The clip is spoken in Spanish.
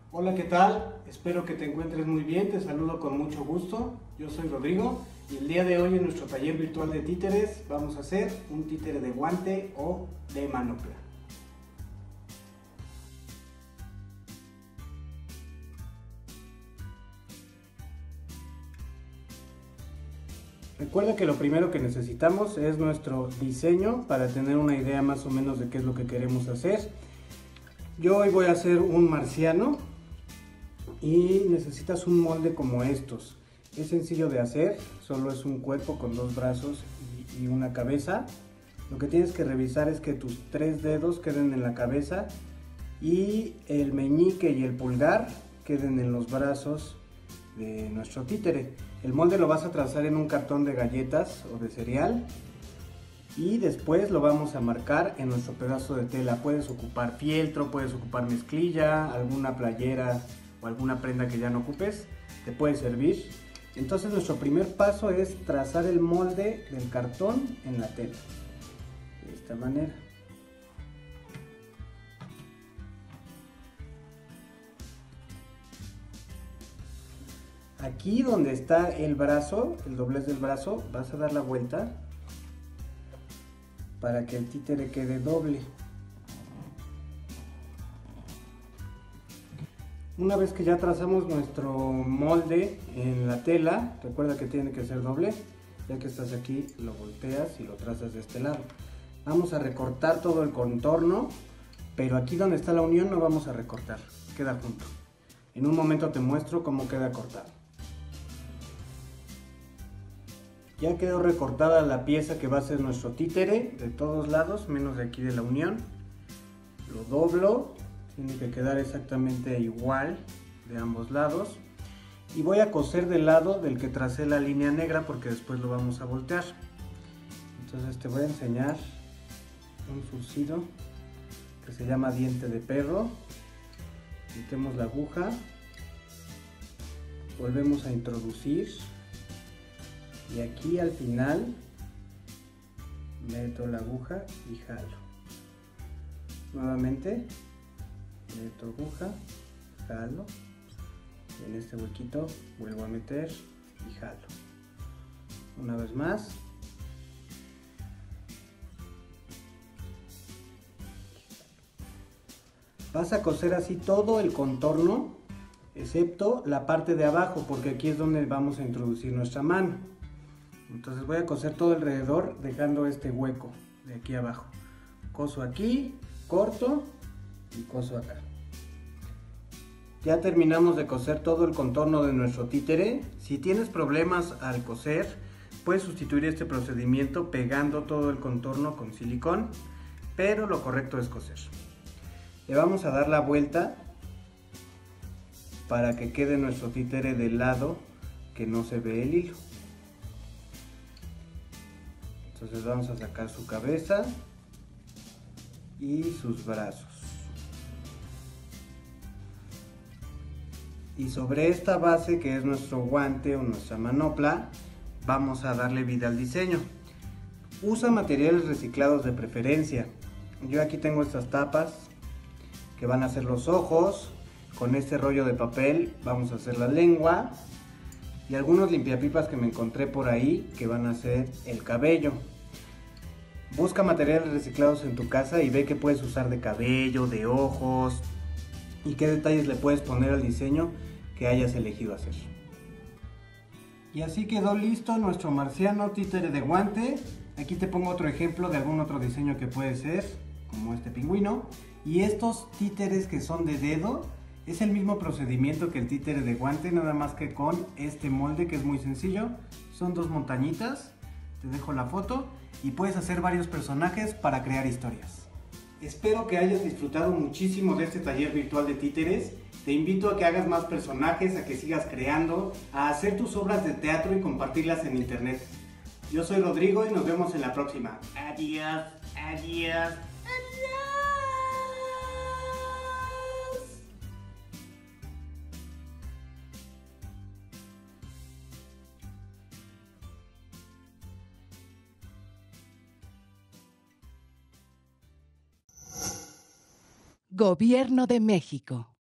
Hola, ¿qué tal? Espero que te encuentres muy bien, te saludo con mucho gusto. Yo soy Rodrigo y el día de hoy en nuestro taller virtual de títeres vamos a hacer un títere de guante o de manopla. Recuerda que lo primero que necesitamos es nuestro diseño para tener una idea más o menos de qué es lo que queremos hacer. Yo hoy voy a hacer un marciano y necesitas un molde como estos. Es sencillo de hacer, solo es un cuerpo con dos brazos y una cabeza. Lo que tienes que revisar es que tus tres dedos queden en la cabeza y el meñique y el pulgar queden en los brazos de nuestro títere. El molde lo vas a trazar en un cartón de galletas o de cereal y después lo vamos a marcar en nuestro pedazo de tela. Puedes ocupar fieltro, puedes ocupar mezclilla, alguna playera o alguna prenda que ya no ocupes, te puede servir. Entonces nuestro primer paso es trazar el molde del cartón en la tela, de esta manera. Aquí donde está el brazo, el doblez del brazo, vas a dar la vuelta para que el títere quede doble. Una vez que ya trazamos nuestro molde en la tela, recuerda que tiene que ser doble, ya que estás aquí lo volteas y lo trazas de este lado. Vamos a recortar todo el contorno, pero aquí donde está la unión no vamos a recortar, queda junto. En un momento te muestro cómo queda cortado. Ya quedó recortada la pieza que va a ser nuestro títere de todos lados, menos de aquí de la unión. Lo doblo, tiene que quedar exactamente igual de ambos lados. Y voy a coser del lado del que tracé la línea negra porque después lo vamos a voltear. Entonces te voy a enseñar un surcido que se llama diente de perro. Metemos la aguja, volvemos a introducir. Y aquí al final meto la aguja y jalo. Nuevamente meto aguja, jalo. En este huequito vuelvo a meter y jalo. Una vez más. Vas a coser así todo el contorno, excepto la parte de abajo, porque aquí es donde vamos a introducir nuestra mano. Entonces voy a coser todo alrededor dejando este hueco de aquí abajo. Coso aquí, corto y coso acá. Ya terminamos de coser todo el contorno de nuestro títere. Si tienes problemas al coser, puedes sustituir este procedimiento pegando todo el contorno con silicón, pero lo correcto es coser. Le vamos a dar la vuelta para que quede nuestro títere del lado que no se ve el hilo. Entonces vamos a sacar su cabeza y sus brazos. Y sobre esta base que es nuestro guante o nuestra manopla, vamos a darle vida al diseño. Usa materiales reciclados de preferencia. Yo aquí tengo estas tapas que van a ser los ojos. Con este rollo de papel vamos a hacer la lengua. Y algunos limpiapipas que me encontré por ahí que van a ser el cabello. Busca materiales reciclados en tu casa y ve qué puedes usar de cabello, de ojos y qué detalles le puedes poner al diseño que hayas elegido hacer. Y así quedó listo nuestro marciano títere de guante. Aquí te pongo otro ejemplo de algún otro diseño que puede ser, como este pingüino. Y estos títeres que son de dedo, es el mismo procedimiento que el títere de guante, nada más que con este molde que es muy sencillo. Son dos montañitas, te dejo la foto y puedes hacer varios personajes para crear historias. Espero que hayas disfrutado muchísimo de este taller virtual de títeres. Te invito a que hagas más personajes, a que sigas creando, a hacer tus obras de teatro y compartirlas en internet. Yo soy Rodrigo y nos vemos en la próxima. Adiós, adiós. Gobierno de México.